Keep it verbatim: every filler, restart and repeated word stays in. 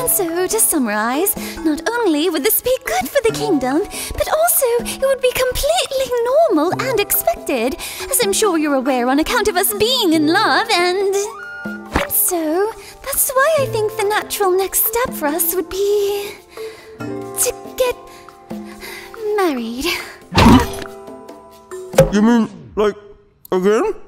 And so, to summarize, not only would this be good for the kingdom, but also it would be completely normal and expected, as I'm sure you're aware on account of us being in love, and... And so, that's why I think the natural next step for us would be... to get... married. You mean, like, again?